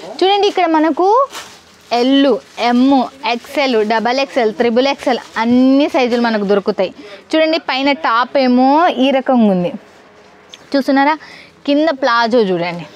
చూడండి ఇక్కడ మనకు L, M, XL, double XL, triple XL అన్ని సైజులు మనకు దొరుకుతాయి. చూడండి పైన టాప్ ఏమో ఈ రకంగా ఉంది చూస్తున్నారా. కింద ప్లాజో చూడండి,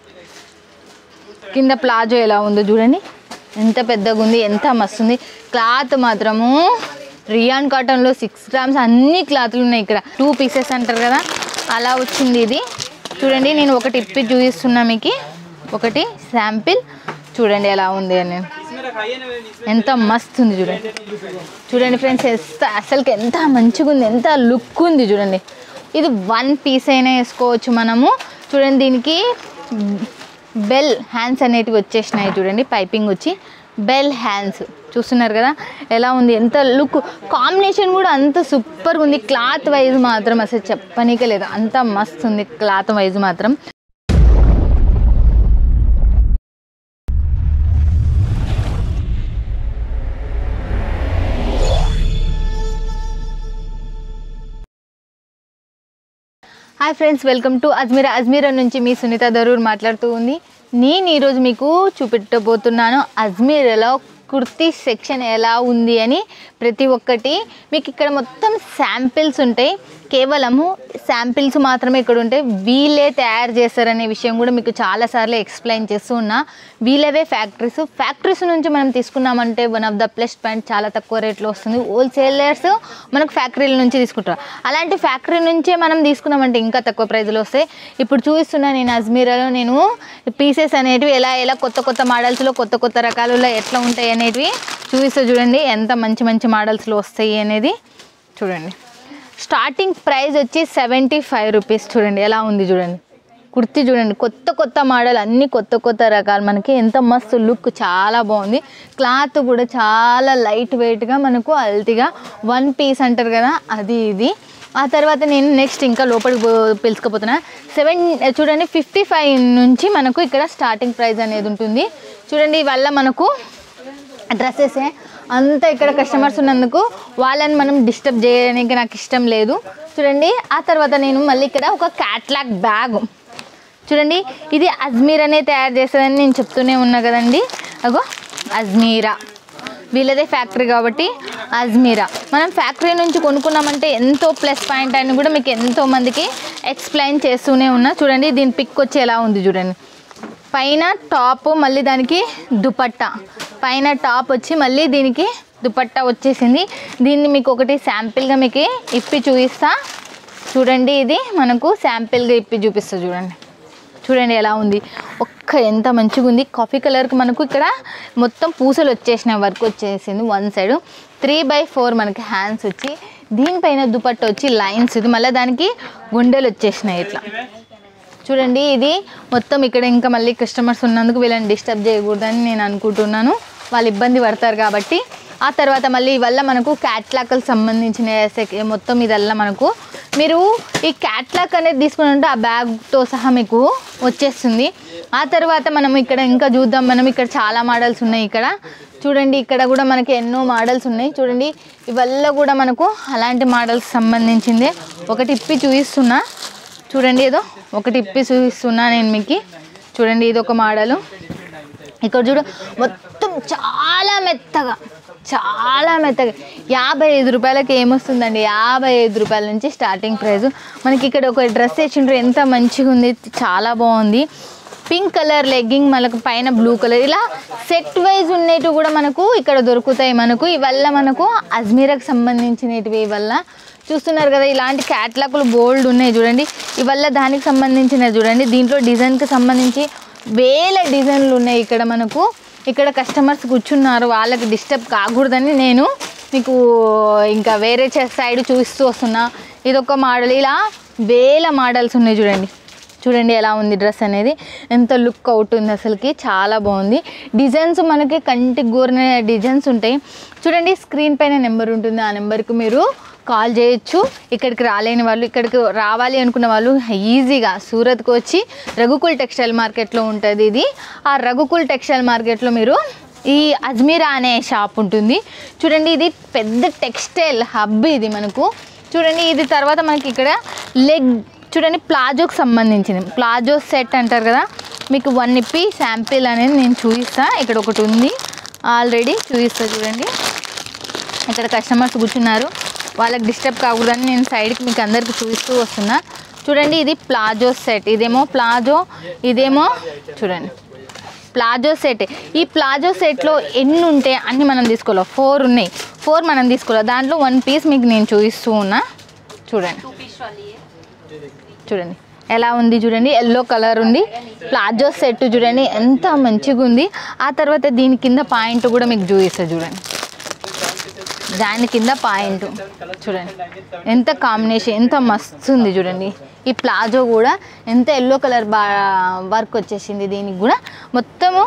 కింద ప్లాజో ఎలా ఉందో చూడండి, ఎంత పెద్దగా ఉంది, ఎంత మస్తు ఉంది. క్లాత్ మాత్రము రియాన్ కాటన్లో 6 గ్రామ్స్ అన్ని క్లాత్లు ఉన్నాయి. ఇక్కడ 2 పీసెస్ అంటారు కదా అలా వచ్చింది ఇది. చూడండి నేను ఒకటి ఇప్పి చూపిస్తున్నా మీకు, ఒకటి శాంపిల్ చూడండి ఎలా ఉంది అని, ఎంత మస్తు ఉంది చూడండి. చూడండి ఫ్రెండ్స్ అసలుకి ఎంత మంచిగా ఉంది, ఎంత లుక్ ఉంది చూడండి. ఇది 1 పీస్ అయినా వేసుకోవచ్చు మనము. చూడండి దీనికి బెల్ హ్యాండ్స్ అనేటివి వచ్చేసినాయి చూడండి, పైపింగ్ వచ్చి బెల్ హ్యాండ్స్ చూస్తున్నారు కదా ఎలా ఉంది, ఎంత లుక్ కాంబినేషన్ కూడా అంత సూపర్గా ఉంది. క్లాత్ వైజ్ మాత్రం అసలు చెప్పనీకే లేదు, అంత మస్తు ఉంది క్లాత్ వైజ్ మాత్రం. Hi friends, welcome to Ajmeera నుంచి మీ సునీత దరూర్ మాట్లాడుతూ ఉంది. నేను ఈరోజు మీకు చూపెట్టబోతున్నాను అజ్మీరాలో కుర్తీ సెక్షన్ ఎలా ఉంది అని. ప్రతి ఒక్కటి మీకు ఇక్కడ మొత్తం శాంపిల్స్ ఉంటాయి, కేవలము శాంపిల్స్ మాత్రమే ఇక్కడ ఉంటాయి. వీళ్ళే తయారు చేస్తారనే విషయం కూడా మీకు చాలాసార్లు ఎక్స్ప్లెయిన్ చేస్తూ ఉన్నా. వీళ్ళవే ఫ్యాక్టరీస్ నుంచి మనం తీసుకున్నామంటే one of the plus point, చాలా తక్కువ రేట్లో వస్తుంది. హోల్సేలర్స్ మనకు ఫ్యాక్టరీల నుంచి తీసుకుంటారు, అలాంటి ఫ్యాక్టరీ నుంచే మనం తీసుకున్నామంటే ఇంకా తక్కువ ప్రైజ్లో వస్తాయి. ఇప్పుడు చూపిస్తున్నా నేను అజ్మీరాలో నేను పీసెస్ అనేటివి ఎలా కొత్త మోడల్స్లో కొత్త రకాలలో ఎట్లా ఉంటాయి అనేటివి చూపిస్తా. చూడండి ఎంత మంచి మోడల్స్లో వస్తాయి అనేది చూడండి. స్టార్టింగ్ ప్రైస్ వచ్చి 75 రూపీస్. చూడండి ఎలా ఉంది చూడండి కుర్తీ, చూడండి కొత్త మోడల్, అన్ని కొత్త రకాలు మనకి, ఎంత మస్తు లుక్, చాలా బాగుంది. క్లాత్ కూడా చాలా లైట్ వెయిట్గా మనకు అల్తిగా 1 పీస్ అంటారు కదా అది ఇది. ఆ తర్వాత నేను నెక్స్ట్ ఇంకా లోపలికి పిలుచుకుపోతున్నా. చూడండి 55 నుంచి మనకు ఇక్కడ స్టార్టింగ్ ప్రైస్ అనేది ఉంటుంది. చూడండి ఇవల్ల మనకు డ్రెస్సెసే అంతా, ఇక్కడ కస్టమర్స్ ఉన్నందుకు వాళ్ళని మనం డిస్టర్బ్ చేయడానికి నాకు ఇష్టం లేదు. చూడండి ఆ తర్వాత నేను మళ్ళీ ఇక్కడ ఒక క్యాట్లాగ్ బ్యాగ్ చూడండి, ఇది అజ్మీరానే తయారు చేస్తుందని నేను చెప్తూనే ఉన్నా కదండి. అగో అజ్మీరా వీళ్ళదే ఫ్యాక్టరీ కాబట్టి అజ్మీరా. మనం ఫ్యాక్టరీ నుంచి కొనుక్కున్నామంటే ఎంతో ప్లస్ పాయింట్ అని కూడా మీకు ఎంతో మందికి ఎక్స్ప్లెయిన్ చేస్తూనే ఉన్నా. చూడండి దీని పిక్ వచ్చి ఎలా ఉంది చూడండి, పైన టాప్ మళ్ళీ దానికి దుపట్టా, పైన టాప్ వచ్చి మళ్ళీ దీనికి దుపట్టా వచ్చేసింది. దీన్ని మీకు ఒకటి శాంపిల్గా మీకు ఇప్పి చూపిస్తా చూడండి. ఇది మనకు శాంపిల్గా ఇప్పి చూపిస్తా చూడండి ఎలా ఉంది, ఎంత మంచిగా ఉంది. కాఫీ కలర్కి మనకు ఇక్కడ మొత్తం పూసలు వచ్చేసినాయి, వర్క్ వచ్చేసింది. 1 సైడ్ 3/4 మనకి హ్యాండ్స్ వచ్చి, దీనిపైన దుపట్టా వచ్చి లైన్స్, ఇది మళ్ళీ దానికి గుండెలు వచ్చేసినాయి ఇట్లా. చూడండి ఇది మొత్తం ఇక్కడ ఇంకా మళ్ళీ కస్టమర్స్ ఉన్నందుకు వీళ్ళని డిస్టర్బ్ చేయకూడదని నేను అనుకుంటున్నాను, వాళ్ళు ఇబ్బంది పడతారు కాబట్టి. ఆ తర్వాత మళ్ళీ ఇవల్ల మనకు క్యాట్లాగ్కి సంబంధించిన మొత్తం ఇదల్లా మనకు, మీరు ఈ క్యాట్లాగ్ అనేది తీసుకుని ఉంటే ఆ బ్యాగ్తో సహా మీకు వచ్చేస్తుంది. ఆ తర్వాత మనం ఇక్కడ ఇంకా చూద్దాం, మనం ఇక్కడ చాలా మోడల్స్ ఉన్నాయి. ఇక్కడ చూడండి ఇక్కడ కూడా మనకి ఎన్నో మోడల్స్ ఉన్నాయి. చూడండి ఇవల్ల కూడా మనకు అలాంటి మోడల్స్ సంబంధించిందే ఒకటి ఇప్పి చూపిస్తున్నా. చూడండి ఏదో ఒకటి ఇప్పి చూపిస్తున్నా నేను మీకు. చూడండి ఇది ఒక మోడలు, ఇక్కడ చూడ మొత్తం చాలా మెత్తగా 55 రూపాయలకి ఏమొస్తుందండి, 55 రూపాయల నుంచి స్టార్టింగ్ ప్రైస్. మనకి ఇక్కడ ఒక డ్రెస్ వేసిండ్రు, ఎంత మంచిగా ఉంది, చాలా బాగుంది. పింక్ కలర్ లెగ్గింగ్, మనకు పైన బ్లూ కలర్, ఇలా సెట్ వైజ్ ఉన్నట్టు కూడా మనకు ఇక్కడ దొరుకుతాయి. మనకు ఇవల్ల మనకు అజ్మీరాకి సంబంధించినవి ఇవల్ల చూస్తున్నారు కదా, ఇలాంటి క్యాట్లాగ్లు బోల్డ్ ఉన్నాయి చూడండి. ఇవల్ల దానికి సంబంధించినవి చూడండి, దీంట్లో డిజైన్కి సంబంధించి వేల డిజైన్లు ఉన్నాయి. ఇక్కడ మనకు ఇక్కడ కస్టమర్స్ కూర్చున్నారు, వాళ్ళకి డిస్టర్బ్ కాకూడదని నేను మీకు ఇంకా వేరే సైడ్ చూపిస్తూ వస్తున్నా. ఇదొక మోడల్, ఇలా వేల మోడల్స్ ఉన్నాయి చూడండి ఎలా ఉంది డ్రెస్ అనేది, ఎంత లుక్ అవుట్ ఉంది, అసలుకి చాలా బాగుంది. డిజైన్స్ మనకి కంటికి గోరిన డిజైన్స్ ఉంటాయి. చూడండి స్క్రీన్ పైన నెంబర్ ఉంటుంది, ఆ నెంబర్కి మీరు కాల్ చేయొచ్చు. ఇక్కడికి రాలేని వాళ్ళు, ఇక్కడికి రావాలి అనుకున్న వాళ్ళు ఈజీగా సూరత్కి వచ్చి రఘుకుల్ టెక్స్టైల్ మార్కెట్లో ఉంటుంది ఇది. ఆ రఘుకుల్ టెక్స్టైల్ మార్కెట్లో మీరు ఈ అజ్మీరా అనే షాప్ ఉంటుంది. చూడండి ఇది పెద్ద టెక్స్టైల్ హబ్ ఇది మనకు. చూడండి ఇది తర్వాత మనకి ఇక్కడ చూడండి ప్లాజోకి సంబంధించింది, ప్లాజో సెట్ అంటారు కదా, మీకు 1 ఇప్పి శాంపిల్ అనేది నేను చూపిస్తాను. ఇక్కడ ఒకటి ఉంది ఆల్రెడీ, చూపిస్తా చూడండి. ఇక్కడ కస్టమర్స్ కూర్చున్నారు, వాళ్ళకి డిస్టర్బ్ కాకూడదని నేను సైడ్కి మీకు అందరికీ చూపిస్తూ వస్తున్నా. చూడండి ఇది ప్లాజో సెట్, ఇదేమో ప్లాజో, ఇదేమో చూడండి ప్లాజో సెట్. ఈ ప్లాజో సెట్లో ఎన్ని ఉంటాయి అన్నీ మనం తీసుకోవాలి, 4 ఉన్నాయి, 4 మనం తీసుకోవాలి. దాంట్లో 1 పీస్ మీకు నేను చూపిస్తూ ఉన్నా. చూడండి చూడండి ఎలా ఉంది చూడండి, ఎల్లో కలర్ ఉంది ప్లాజో సెట్. చూడండి ఎంత మంచిగా ఉంది. ఆ తర్వాత దీని కింద పాయింట్ కూడా మీకు చూపిస్తా చూడండి, దాని కింద పాయింట్ చూడండి ఎంత కాంబినేషన్, ఎంత మస్తు ఉంది చూడండి. ఈ ప్లాజో కూడా ఎంత ఎల్లో కలర్ వర్క్ వచ్చేసింది దీనికి కూడా మొత్తము.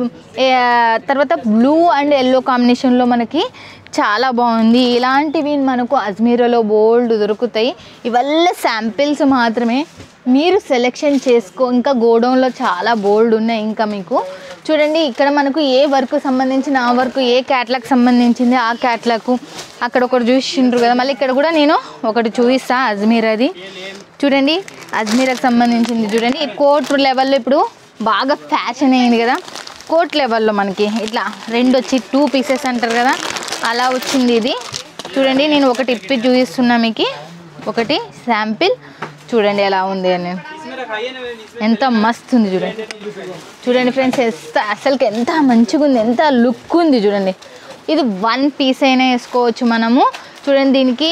తర్వాత బ్లూ అండ్ ఎల్లో కాంబినేషన్లో మనకి చాలా బాగుంది. ఇలాంటివి మనకు అజ్మీరాలో బోల్డ్ దొరుకుతాయి. ఇవల్ల శాంపిల్స్ మాత్రమే, మీరు సెలెక్షన్ చేసుకో. ఇంకా గోడౌన్లో చాలా బోల్డ్ ఉన్నాయి. ఇంకా మీకు చూడండి ఇక్కడ మనకు ఏ వర్క్ సంబంధించిన ఆ వర్క్, ఏ క్యాట్లాగ్ సంబంధించింది ఆ క్యాట్లాగ్ అక్కడ ఒకటి చూసిండ్రు కదా. మళ్ళీ ఇక్కడ కూడా నేను ఒకటి చూపిస్తా అజ్మీరాది. చూడండి అజ్మీరాకి సంబంధించింది చూడండి. ఈ కోట్ లెవెల్లో ఇప్పుడు బాగా ఫ్యాషన్ అయింది కదా, కోట్ లెవెల్లో మనకి ఇట్లా 2 వచ్చి 2 పీసెస్ అంటారు కదా, అలా వచ్చింది ఇది. చూడండి నేను ఒకటి ఇప్పి చూపిస్తున్నా మీకు, ఒకటి శాంపిల్. చూడండి ఎలా ఉంది అని, ఎంత మస్తు ఉంది చూడండి. చూడండి ఫ్రెండ్స్ అసలుకి ఎంత మంచిగా ఉంది, ఎంత లుక్ ఉంది చూడండి. ఇది 1 పీస్ అయినా వేసుకోవచ్చు మనము. చూడండి దీనికి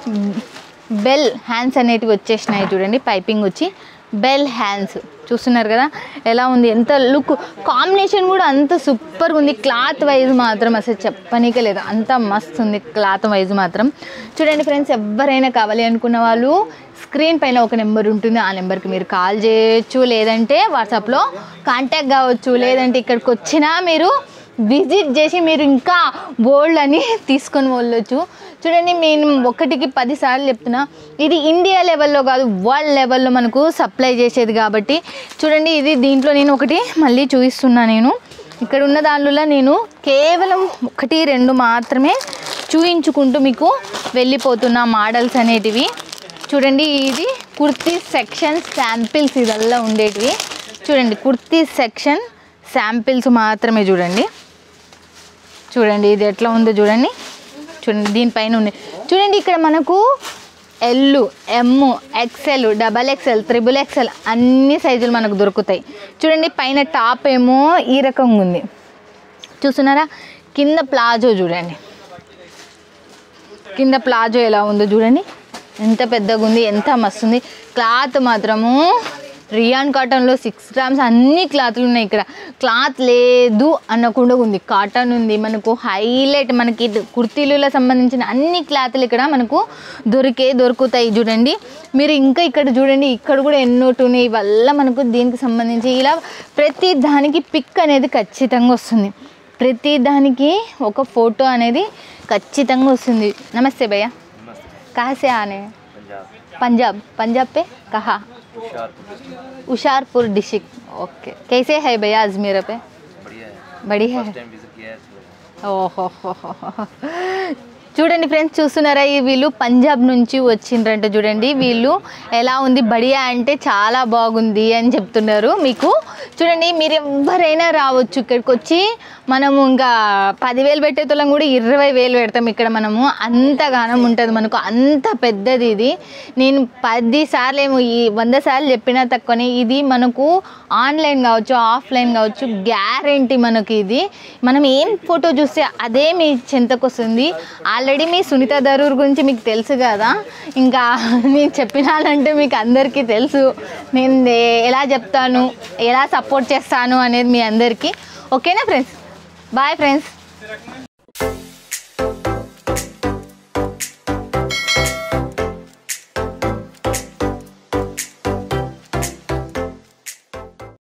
బెల్ హ్యాండ్స్ అనేటివి వచ్చేసినాయి చూడండి, పైపింగ్ వచ్చి బెల్ హ్యాండ్స్ చూస్తున్నారు కదా ఎలా ఉంది, ఎంత లుక్ కాంబినేషన్ కూడా అంత సూపర్గా ఉంది. క్లాత్ వైజ్ మాత్రం అసలు చెప్పనీకే లేదు, అంత మస్తు ఉంది క్లాత్ వైజ్ మాత్రం. చూడండి ఫ్రెండ్స్ ఎవరైనా కావాలి అనుకున్న వాళ్ళు స్క్రీన్ పైన ఒక నెంబర్ ఉంటుంది, ఆ నెంబర్కి మీరు కాల్ చేయొచ్చు, లేదంటే వాట్సాప్లో కాంటాక్ట్ కావచ్చు, లేదంటే ఇక్కడికి వచ్చినా మీరు విజిట్ చేసి మీరు ఇంకా బోల్డ్ అని తీసుకొని వెళ్ళొచ్చు. చూడండి నేను 1కి 10 సార్లు చెప్తున్నా, ఇది ఇండియా లెవెల్లో కాదు వరల్డ్ లెవెల్లో మనకు సప్లై చేసేది కాబట్టి. చూడండి ఇది దీంట్లో నేను ఒకటి మళ్ళీ చూపిస్తున్నా. నేను ఇక్కడ ఉన్న దానిలో నేను కేవలం 1, 2 మాత్రమే చూయించుకుంటూ మీకు వెళ్ళిపోతున్నా మోడల్స్ అనేటివి. చూడండి ఇది కుర్తీ సెక్షన్ శాంపిల్స్ ఇదల్లా ఉండేటివి. చూడండి కుర్తీ సెక్షన్ శాంపిల్స్ మాత్రమే. చూడండి చూడండి ఇది ఎట్లా ఉందో చూడండి. చూడండి దీనిపైన ఉంది చూడండి. ఇక్కడ మనకు L, M, XL, XXL, XXL అన్ని సైజులు మనకు దొరుకుతాయి. చూడండి పైన టాప్ ఏమో ఈ రకంగా ఉంది చూస్తున్నారా, కింద ప్లాజో చూడండి, కింద ప్లాజో ఎలా ఉందో చూడండి, ఎంత పెద్దగా ఉంది, ఎంత మస్తు ఉంది. క్లాత్ మాత్రము రియాన్ కాటన్లో 6 గ్రామ్స్ అన్ని క్లాత్లు ఉన్నాయి. ఇక్కడ క్లాత్ లేదు అనకుండా ఉంది, కాటన్ ఉంది. మనకు హైలైట్ మనకి కుర్తీలలో సంబంధించిన అన్ని క్లాత్లు ఇక్కడ మనకు దొరుకుతాయి. చూడండి మీరు ఇంకా ఇక్కడ చూడండి, ఇక్కడ కూడా ఎన్నోటి ఉన్నాయి. వల్ల మనకు దీనికి సంబంధించి ఇలా ప్రతి దానికి పిక్ అనేది ఖచ్చితంగా వస్తుంది, ప్రతి దానికి ఒక ఫోటో అనేది ఖచ్చితంగా వస్తుంది. నమస్తే భయ్యా, कहाँ से आने हैं? पंजाब. पंजाब पे कहाँ? उशारपुर डिस्ट्रिक्ट. ओके. कैसे है भैया अजमेर पे? बढ़िया है. ओहो చూడండి ఫ్రెండ్స్ చూస్తున్నారా, ఈ వీళ్ళు పంజాబ్ నుంచి వచ్చిండ్రంట. చూడండి వీళ్ళు ఎలా ఉంది, బడియా అంటే చాలా బాగుంది అని చెప్తున్నారు మీకు. చూడండి మీరు ఎవరైనా రావచ్చు ఇక్కడికి వచ్చి, మనము ఇంకా 10,000 పెట్టేతోళ్ళం కూడా 20,000 పెడతాం ఇక్కడ మనము, అంతగానం ఉంటుంది మనకు, అంత పెద్దది ఇది. నేను 10 సార్లు ఏమో 100 సార్లు చెప్పినా తక్కువనే. ఇది మనకు ఆన్లైన్ కావచ్చు ఆఫ్లైన్ కావచ్చు గ్యారెంటీ మనకి. ఇది మనం ఏం ఫోటో చూస్తే అదే మీ చెంతకు వస్తుంది. ఆల్రెడీ మీ సునీత దరూర్ గురించి మీకు తెలుసు కదా, ఇంకా నేను చెప్పినానంటే మీకు అందరికీ తెలుసు నేను ఎలా చెప్తాను, ఎలా సపోర్ట్ చేస్తాను అనేది మీ అందరికీ. ఓకేనా ఫ్రెండ్స్, బాయ్ ఫ్రెండ్స్.